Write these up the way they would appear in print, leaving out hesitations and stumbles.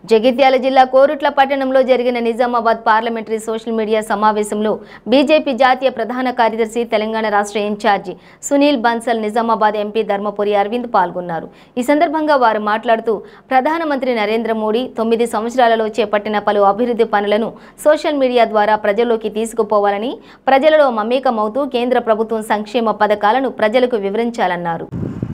జగిత్యాల జిల్లా కోరుట్ల పట్టణంలో జరిగిన నిజామాబాద్ పార్లమెంటరీ సోషల్ మీడియా సమావేశంలో బీజేపీ జాతీయ ప్రధాన కార్యదర్శి తెలంగాణ రాష్ట్ర ఇన్ఛార్జి సునీల్ బన్సల్, నిజామాబాద్ ఎంపీ ధర్మపురి అరవింద్ పాల్గొన్నారు. ఈ సందర్భంగా వారు మాట్లాడుతూ ప్రధానమంత్రి నరేంద్ర మోడీ 9 సంవత్సరాలలో చేపట్టిన పలు అభివృద్ధి పనులను సోషల్ మీడియా ద్వారా ప్రజల్లోకి తీసుకుపోవాలని, ప్రజలలో మమేకమవుతూ కేంద్ర ప్రభుత్వం సంక్షేమ పథకాలను ప్రజలకు వివరించాలన్నారు.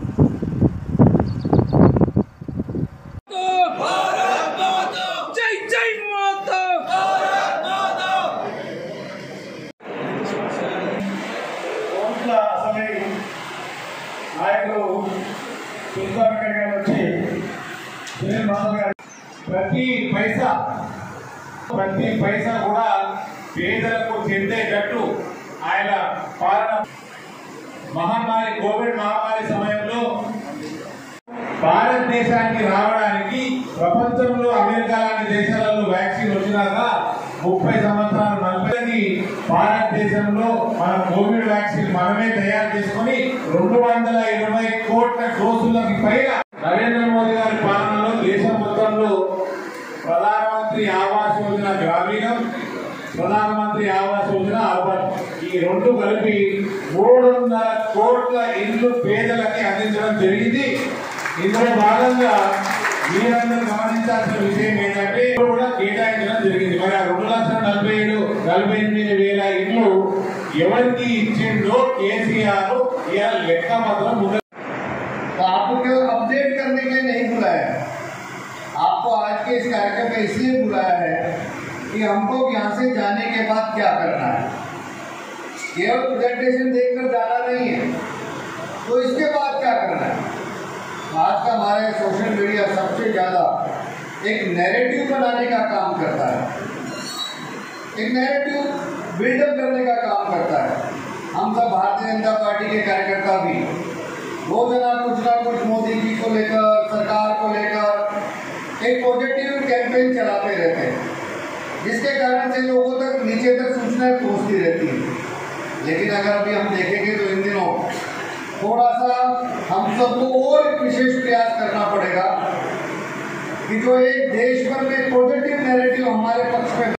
ప్రతి పైసా కూడా పేదలకు చెందేటట్టు ఆయన పాలన మహమ్మారి కోవిడ్ మహమ్మారి సమయంలో భారతదేశానికి రావడానికి ప్రపంచంలో అమెరికా లాంటి దేశాలలో వ్యాక్సిన్ వచ్చినాక 30 సంవత్సరాలు 40 భారతదేశంలో మన కోవిడ్ వ్యాక్సిన్ మనమే తయారు చేసుకుని 220 కోట్ల డోసులకు పైగా నరేంద్ర మోదీ గారి పాలనలో దేశం మొత్తంలో ప్రధానమంత్రి ఆవాస్ యోజన గ్రామీణం, ప్రధానమంత్రి ఆవాస్ యోజన అర్బన్, ఈ రెండు కలిపి 300 కోట్ల ఇళ్లు పేదలకి అందించడం జరిగింది. ఇందులో భాగంగా మీరందరూ గమనించాల్సిన విషయం ఏంటంటే కూడా కేటాయించడం జరిగింది. మరి ఆ 2,47,48,000 ఇళ్లు ఎవరికి ఇచ్చిందో కేసీఆర్ ఇవాళ లెక్క మాత్రం ముందు. आपको केवल अपडेट करने के लिए नहीं बुलाया, आपको आज के इस कार्यक्रम में इसलिए बुलाया है कि हमको यहाँ से जाने के बाद क्या करना है। केवल प्रेजेंटेशन देखकर जाना नहीं है, तो इसके बाद क्या करना है। आज का हमारे सोशल मीडिया सबसे ज़्यादा एक नैरेटिव बनाने का काम करता है, एक नैरेटिव बिल्डअप करने का काम करता है। हम सब भारतीय जनता पार्टी के कार्यकर्ता भी रोजाना कुछ ना कुछ मोदी जी को लेकर, सरकार को लेकर एक पॉजिटिव कैंपेन चलाते रहते हैं, जिसके कारण से लोगों तक नीचे तक सूचनाएं पहुंचती रहती हैं। लेकिन अगर अभी हम देखेंगे तो इन दिनों थोड़ा सा हम सबको और विशेष प्रयास करना पड़ेगा कि जो एक देश भर में पॉजिटिव नैरेटिव हमारे पक्ष में